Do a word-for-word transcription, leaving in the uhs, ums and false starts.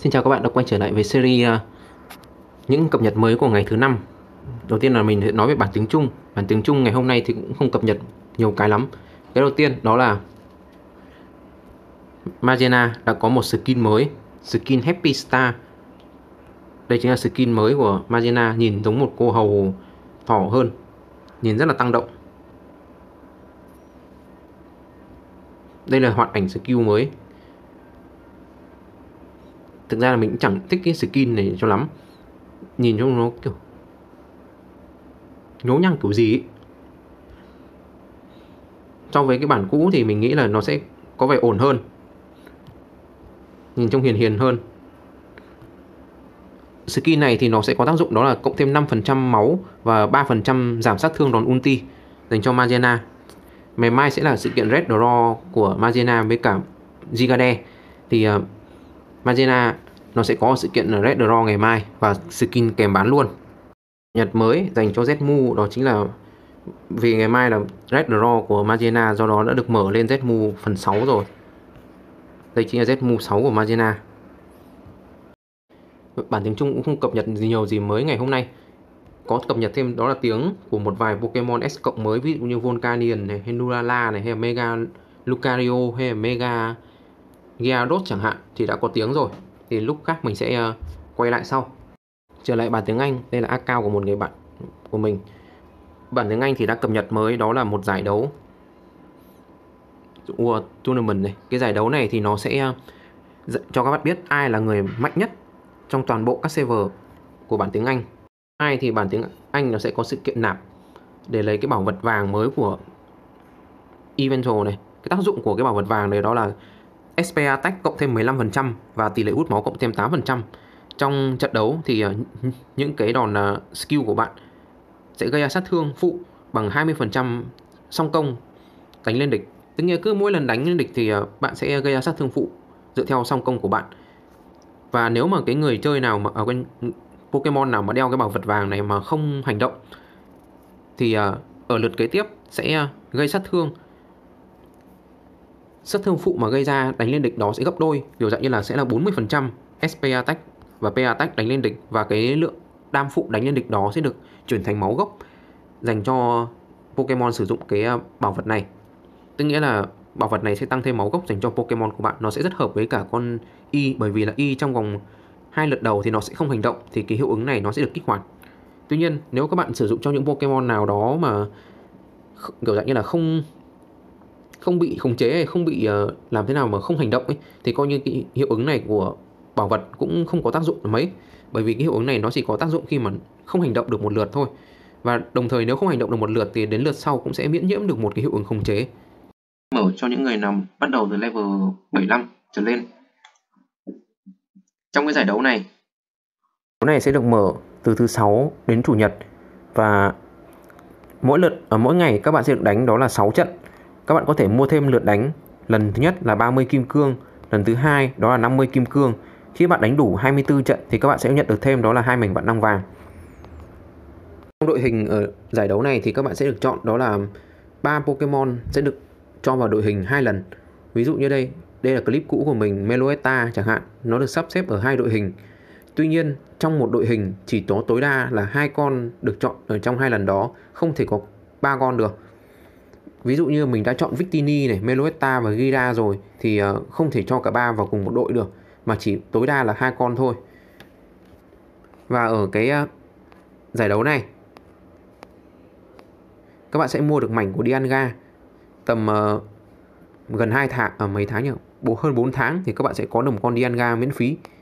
Xin chào các bạn đã quay trở lại với series uh, những cập nhật mới của ngày thứ năm. Đầu tiên là mình sẽ nói về bản tiếng Trung. Bản tiếng Trung ngày hôm nay thì cũng không cập nhật nhiều cái lắm. Cái đầu tiên đó là Magena đã có một skin mới, skin Happy Star. Đây chính là skin mới của Magena, nhìn giống một cô hầu thỏ hơn, nhìn rất là tăng động. Đây là hoạt ảnh skill mới. Thực ra là mình cũng chẳng thích cái skin này cho lắm, nhìn trông nó kiểu nhố nhăng kiểu gì ấy. So với cái bản cũ thì mình nghĩ là nó sẽ có vẻ ổn hơn, nhìn trông hiền hiền hơn. Skin này thì nó sẽ có tác dụng đó là cộng thêm năm phần trăm máu và ba phần trăm giảm sát thương đòn ulti dành cho Magena. Ngày mai sẽ là sự kiện Red Draw của Magena với cả Gigade. Thì uh, Magena nó sẽ có sự kiện Red Draw ngày mai và skin kèm bán luôn. Nhật mới dành cho Zmu đó chính là vì ngày mai là Red Draw của Magena, do đó đã được mở lên Zmu phần sáu rồi. Đây chính là Zmu sáu của Magena. Bản tiếng Trung cũng không cập nhật gì nhiều gì mới ngày hôm nay. Có cập nhật thêm đó là tiếng của một vài Pokemon S cộng mới, ví dụ như Volcanion này, hay Nulala này, hay là Mega Lucario, hay là Mega Gyarados chẳng hạn, thì đã có tiếng rồi. Thì lúc khác mình sẽ uh, quay lại sau. Trở lại bản tiếng Anh, đây là account của một người bạn của mình. Bản tiếng Anh thì đã cập nhật mới, đó là một giải đấu World Tournament này. Cái giải đấu này thì nó sẽ uh, cho các bạn biết ai là người mạnh nhất trong toàn bộ các server của bản tiếng Anh. Hai thì bản tiếng Anh nó sẽ có sự kiện nạp để lấy cái bảo vật vàng mới của Eventual này. Cái tác dụng của cái bảo vật vàng này đó là ét pê attack cộng thêm mười lăm phần trăm và tỷ lệ hút máu cộng thêm tám phần trăm. Trong trận đấu thì uh, những cái đòn uh, skill của bạn sẽ gây ra sát thương phụ bằng hai mươi phần trăm song công đánh lên địch. Tức nghĩa cứ mỗi lần đánh lên địch thì uh, bạn sẽ gây ra sát thương phụ dựa theo song công của bạn. Và nếu mà cái người chơi nào mà ở bên Pokemon nào mà đeo cái bảo vật vàng này mà không hành động thì uh, ở lượt kế tiếp sẽ uh, gây sát thương. Sát thương phụ mà gây ra đánh lên địch đó sẽ gấp đôi, kiểu dạng như là sẽ là bốn mươi phần trăm ét pê attack và pê attack đánh lên địch, và cái lượng đam phụ đánh lên địch đó sẽ được chuyển thành máu gốc dành cho Pokemon sử dụng cái bảo vật này. Tức nghĩa là bảo vật này sẽ tăng thêm máu gốc dành cho Pokemon của bạn. Nó sẽ rất hợp với cả con Y, bởi vì là Y trong vòng hai lượt đầu thì nó sẽ không hành động, thì cái hiệu ứng này nó sẽ được kích hoạt. Tuy nhiên nếu các bạn sử dụng cho những Pokemon nào đó mà kiểu dạng như là không không bị khống chế hay không bị uh, làm thế nào mà không hành động ấy, thì coi như cái hiệu ứng này của bảo vật cũng không có tác dụng mấy, bởi vì cái hiệu ứng này nó chỉ có tác dụng khi mà không hành động được một lượt thôi. Và đồng thời nếu không hành động được một lượt thì đến lượt sau cũng sẽ miễn nhiễm được một cái hiệu ứng khống chế. Mở cho những người nào bắt đầu từ level bảy mươi lăm trở lên. Trong cái giải đấu này, đấu này sẽ được mở từ thứ sáu đến chủ nhật, và mỗi lượt ở mỗi ngày các bạn sẽ được đánh đó là sáu trận. Các bạn có thể mua thêm lượt đánh, lần thứ nhất là ba mươi kim cương, lần thứ hai đó là năm mươi kim cương. Khi bạn đánh đủ hai mươi tư trận thì các bạn sẽ nhận được thêm đó là hai mảnh vạn năng vàng. Trong đội hình ở giải đấu này thì các bạn sẽ được chọn đó là ba Pokemon sẽ được cho vào đội hình hai lần. Ví dụ như đây, đây là clip cũ của mình, Meloetta chẳng hạn, nó được sắp xếp ở hai đội hình. Tuy nhiên trong một đội hình chỉ có tối đa là hai con được chọn ở trong hai lần đó, không thể có ba con được. Ví dụ như mình đã chọn Victini này, Meloetta và Gira rồi thì không thể cho cả ba vào cùng một đội được, mà chỉ tối đa là hai con thôi. Và ở cái giải đấu này các bạn sẽ mua được mảnh của Dialga tầm uh, gần hai tháng, ở uh, mấy tháng nhỉ? Hơn bốn tháng thì các bạn sẽ có được một con Dialga miễn phí.